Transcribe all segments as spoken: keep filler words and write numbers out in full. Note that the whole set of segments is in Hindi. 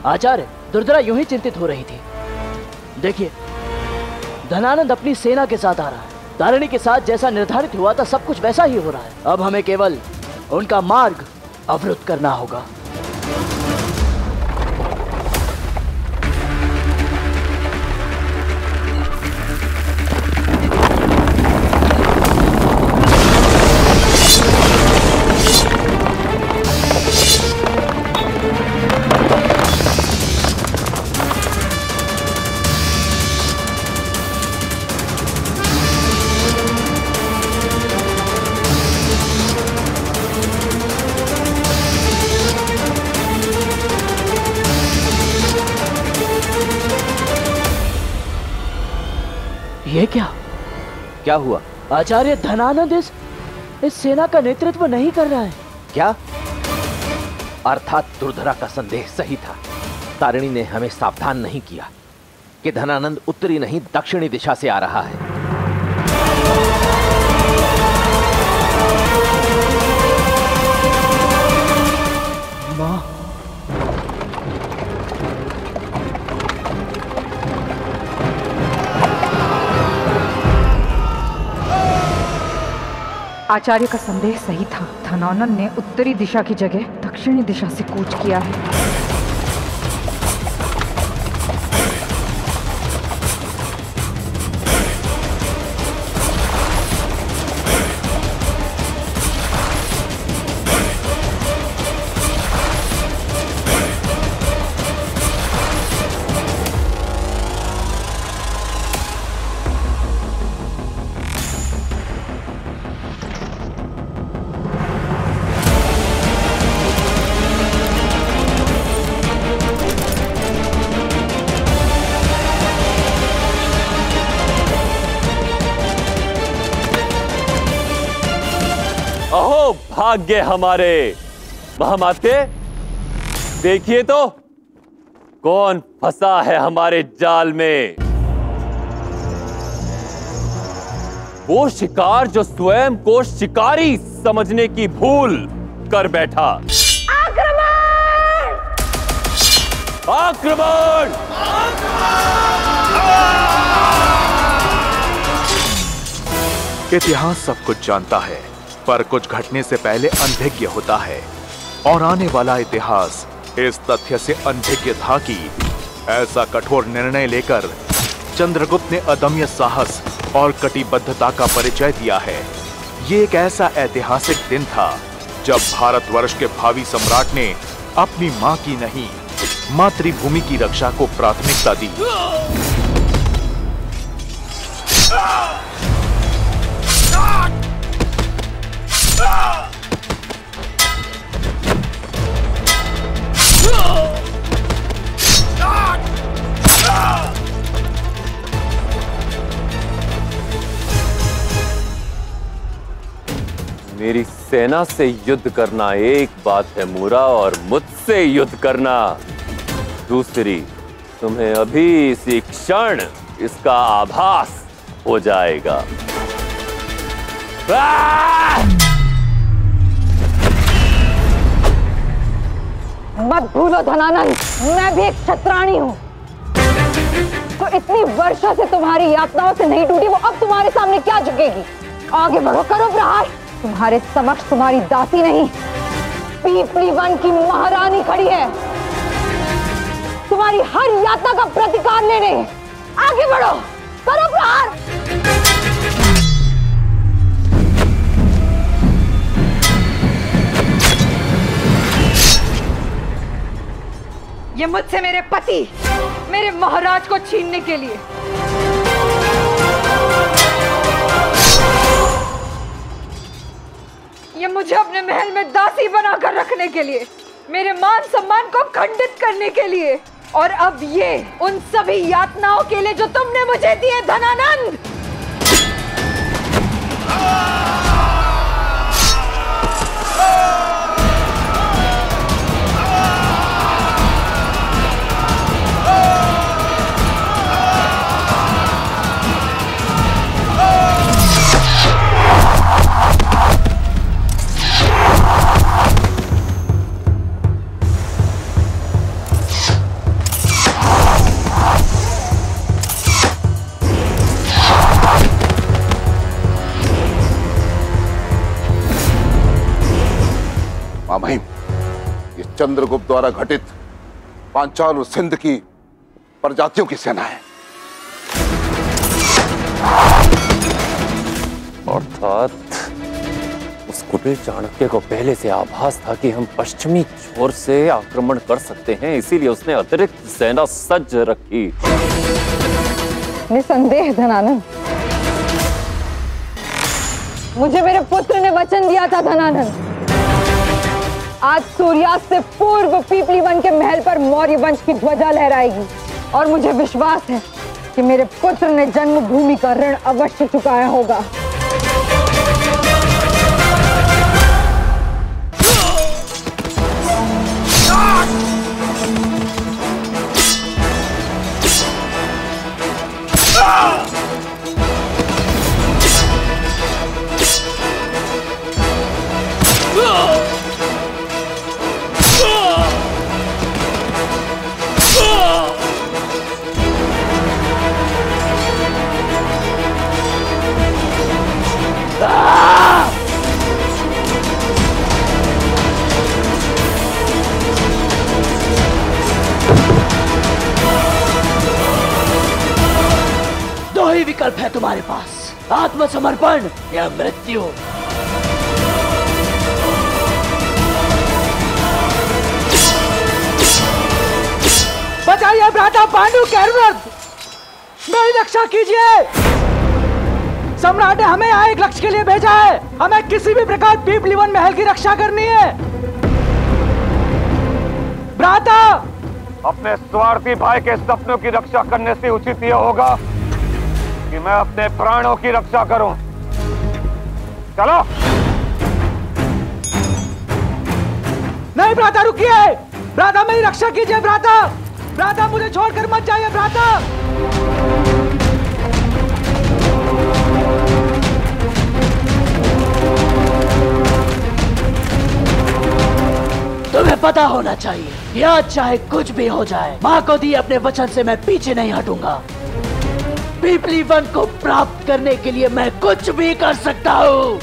आचार्य, दुर्धरा यूं ही चिंतित हो रही थी। देखिए, धनानंद अपनी सेना के साथ आ रहा है। तारिणी के साथ जैसा निर्धारित हुआ था सब कुछ वैसा ही हो रहा है। अब हमें केवल उनका मार्ग अवरुद्ध करना होगा। ये क्या क्या हुआ? आचार्य, धनानंद इस इस सेना का नेतृत्व नहीं कर रहा है। क्या? अर्थात दुर्धरा का संदेह सही था। तारिणी ने हमें सावधान नहीं किया कि धनानंद उत्तरी नहीं दक्षिणी दिशा से आ रहा है। मां, आचार्य का संदेह सही था। धनानंद ने उत्तरी दिशा की जगह दक्षिणी दिशा से कूच किया है। भाग्य हमारे महामाते, देखिए तो कौन फंसा है हमारे जाल में। वो शिकार जो स्वयं को शिकारी समझने की भूल कर बैठा। आक्रमण! आक्रमण! इतिहास सब कुछ जानता है, पर कुछ घटने से पहले अनभिज्ञ होता है, और आने वाला इतिहास इस तथ्य से अनभिज्ञ था कि ऐसा कठोर निर्णय लेकर चंद्रगुप्त ने अदम्य साहस और कटिबद्धता का परिचय दिया है। ये एक ऐसा ऐतिहासिक दिन था जब भारतवर्ष के भावी सम्राट ने अपनी मां की नहीं, मातृभूमि की रक्षा को प्राथमिकता दी। मेरी सेना से युद्ध करना एक बात है मूरा, और मुझसे युद्ध करना दूसरी। तुम्हें अभी इसी क्षण इसका आभास हो जाएगा। मत भूलो धनानंद, मैं भी एक क्षत्राणी हूँ। तो इतनी वर्षों से तुम्हारी यातनाओं से नहीं टूटी, वो अब तुम्हारे सामने क्या झुकेगी? आगे बढ़ो, करो प्रहार। तुम्हारे समक्ष तुम्हारी दासी नहीं, पीपली वन की महारानी खड़ी है, तुम्हारी हर यातना का प्रतिकार लेने। आगे बढ़ो, करो प्रहार। ये मुझसे मेरे पति, मेरे महाराज को छीनने के लिए। ये मुझे अपने महल में दासी बनाकर रखने के लिए, मेरे मान सम्मान को खंडित करने के लिए, और अब ये उन सभी यातनाओं के लिए जो तुमने मुझे दिए धनानंद। मां महिम, ये चंद्रगुप्त द्वारा घटित पांचाल और सिंध की प्रजातियों की सेना है। अर्थात उस कुटिल चाणक्य को पहले से आभास था कि हम पश्चिमी छोर से आक्रमण कर सकते हैं, इसीलिए उसने अतिरिक्त सेना सज्ज रखी। निसंदेह धनानंद, मुझे मेरे पुत्र ने वचन दिया था धनानंद, आज सूर्यास्त से पूर्व पीपली वन के महल पर मौर्य वंश की ध्वजा लहराएगी और मुझे विश्वास है कि मेरे पुत्र ने जन्मभूमि का ऋण अवश्य चुकाया होगा। दो ही विकल्प है तुम्हारे पास, आत्मसमर्पण या मृत्यु। बचाइए भ्राता पांडु कैरवर्ध, मेरी रक्षा कीजिए। सम्राट ने हमें यहाँ एक लक्ष्य के लिए भेजा है, हमें किसी भी प्रकार पीपली वन महल की रक्षा करनी है। भ्राता, अपने स्वार्थी भाई के सपनों की रक्षा करने से उचित यह होगा कि मैं अपने प्राणों की रक्षा करूं। चलो। नहीं भ्राता, रुकिए। भ्राता मेरी रक्षा कीजिए। भ्राता, भ्राता मुझे छोड़कर मत जाइए। भ्राता, तुम्हें पता होना चाहिए, या चाहे कुछ भी हो जाए, माँ को दिए अपने वचन से मैं पीछे नहीं हटूंगा। पीपली वन को प्राप्त करने के लिए मैं कुछ भी कर सकता हूँ।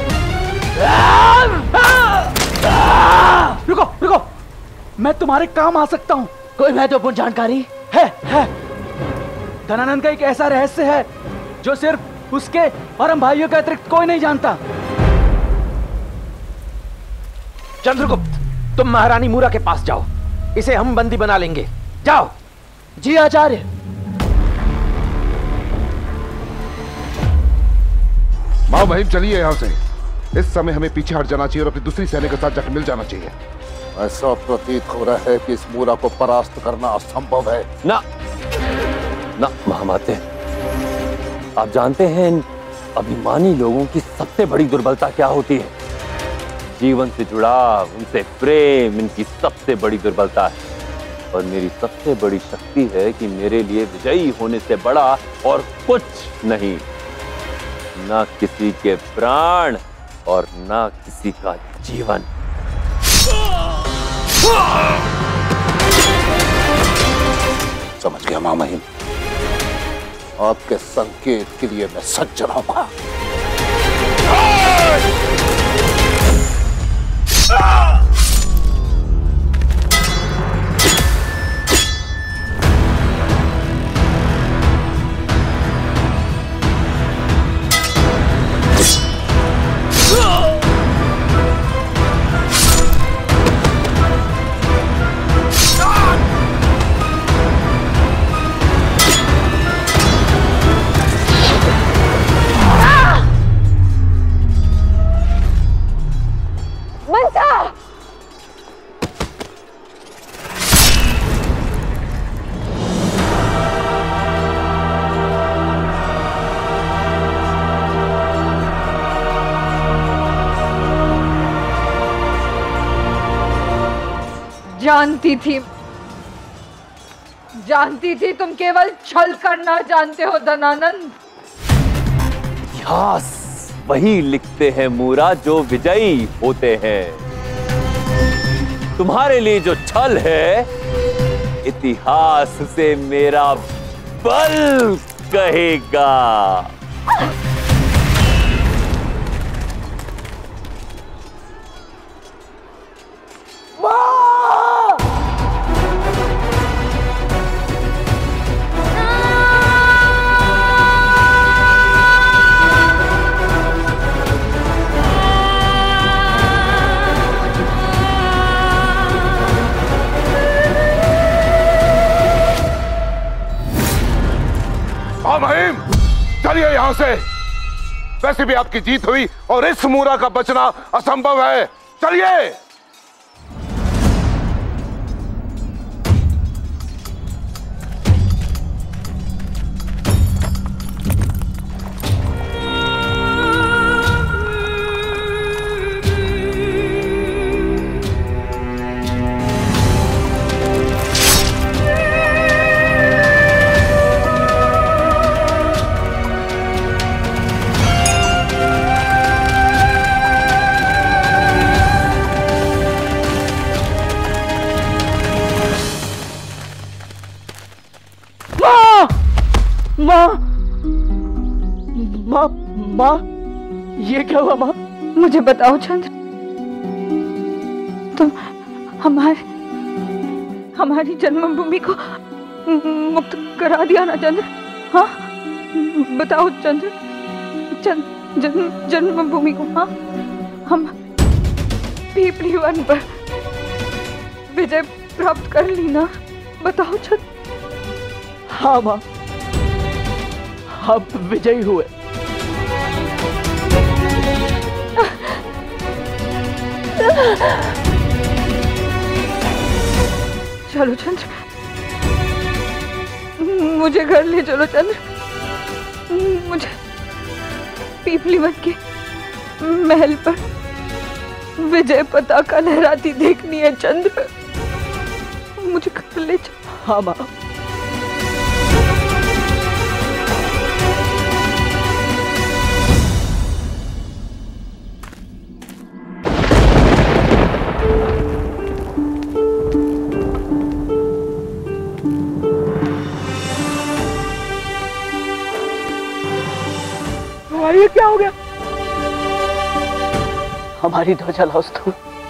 रुको रुको, मैं तुम्हारे काम आ सकता हूँ। कोई महत्वपूर्ण जानकारी है है धनानंद का एक ऐसा रहस्य है जो सिर्फ उसके और हम भाइयों के अतिरिक्त कोई नहीं जानता। चंद्रगुप्त, तुम महारानी मूरा के पास जाओ, इसे हम बंदी बना लेंगे। जाओ। जी आचार्य। मां महिम, चलिए यहाँ से। इस समय हमें पीछे हट जाना चाहिए और अपनी दूसरी सेना के साथ जाकर मिल जाना चाहिए। ऐसा प्रतीत हो रहा है कि इस मूरा को परास्त करना असंभव है। ना ना महामाते, आप जानते हैं इन अभिमानी लोगों की सबसे बड़ी दुर्बलता क्या होती है? जीवन से जुड़ाव, उनसे प्रेम इनकी सबसे बड़ी दुर्बलता है। और मेरी सबसे बड़ी शक्ति है कि मेरे लिए विजयी होने से बड़ा और कुछ नहीं, ना किसी के प्राण और ना किसी का जीवन। समझ गया मां महिम, आपके संकेत के लिए मैं सज्ज रहूंगा। जानती थी, जानती थी तुम केवल छल करना जानते हो धनानंद। इतिहास वही लिखते हैं मूरा जो विजयी होते हैं। तुम्हारे लिए जो छल है, इतिहास से मेरा बल कहेगा। यहां से। वैसे भी आपकी जीत हुई और इस मूरा का बचना असंभव है। चलिए। माँ, माँ, माँ, ये क्या हुआ माँ? मुझे बताओ चंद्र, तुम हमारे हमारी जन्मभूमि को मुक्त करा दिया ना चंद्र? हाँ, बताओ चंद्र, चंद्र जन्म जन्मभूमि को। हाँ, हम पीपली वन पर विजय प्राप्त कर ली ना? बताओ चंद्र। हाँ माँ, हम विजयी हुए। चलो चंद्र, मुझे घर ले चलो चंद्र। मुझे पीपली वन के महल पर विजय पताका लहराती देखनी है चंद्र। मुझे घर ले चलो। हाँ माँ। ये क्या हो गया? हमारी ध्वजा लौस्तु।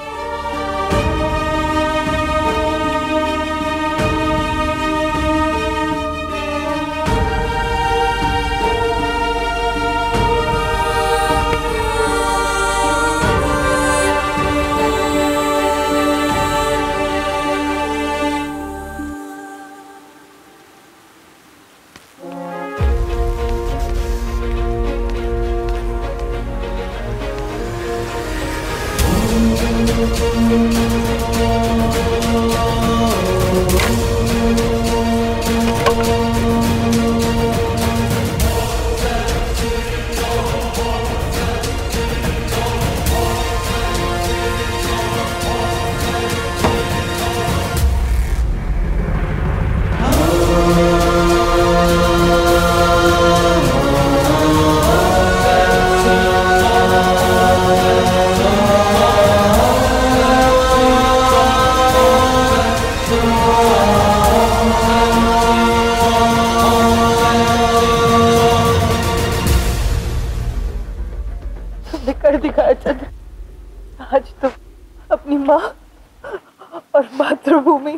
कर दिखाया चंद्र। आज तुम अपनी माँ और मातृभूमि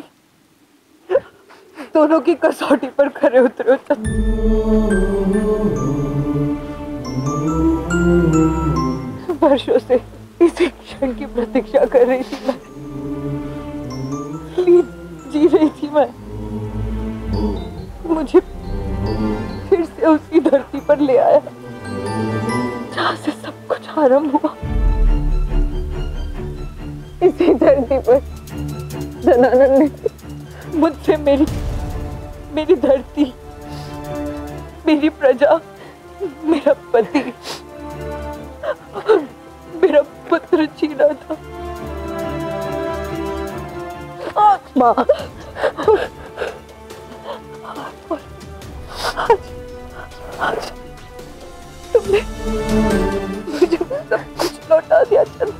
दोनों की कसौटी पर खरे उतरे हो चंद्र। वर्षों से इसी क्षण की प्रतीक्षा कर रही थी मैं, जी रही थी मैं। मुझे फिर से उसी धरती पर ले आया जहाँ से सब कुछ आरंभ हुआ। इसी धरती पर धनानंद ने मुझसे मेरी मेरी धरती, मेरी प्रजा, मेरा पति, मेरा पुत्र छीना था। माँ, आज, आज तुमने मुझे सब कुछ लौटा दिया चंद्र।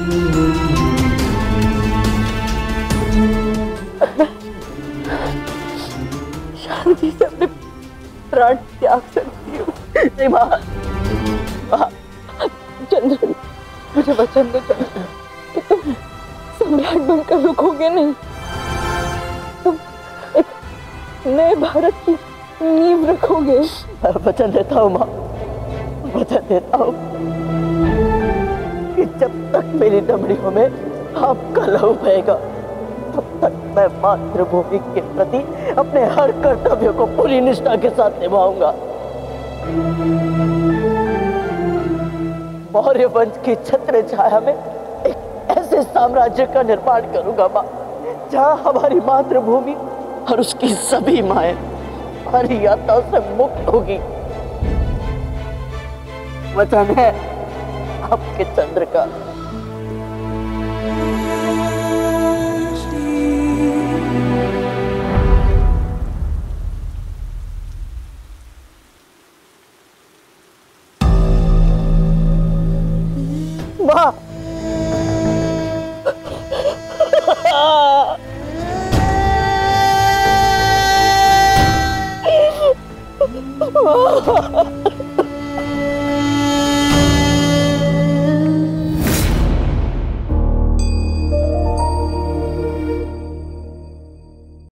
मैं शांति से अपने प्राण त्याग सकती हूँ। नहीं माँ, माँ, चंद्र मुझे वचन दो चंद्र कि तुम सम्राट बनकर रुकोगे नहीं। तुम एक नए भारत की नींव रखोगे। मैं वचन देता हूँ माँ, वचन देता हूँ कि जब तक मेरी डमरियों में आपका लहू बहेगा तब तक मैं मातृभूमि के प्रति अपने हर कर्तव्य को पूरी निष्ठा के साथ निभाऊंगा। मौर्य वंश की छत्र छाया में एक ऐसे साम्राज्य का निर्माण करूंगा माँ, जहाँ हमारी मातृभूमि और उसकी सभी माएं हमारी यात्राओं से मुक्त होगी। वचन है आपके चंद्र का।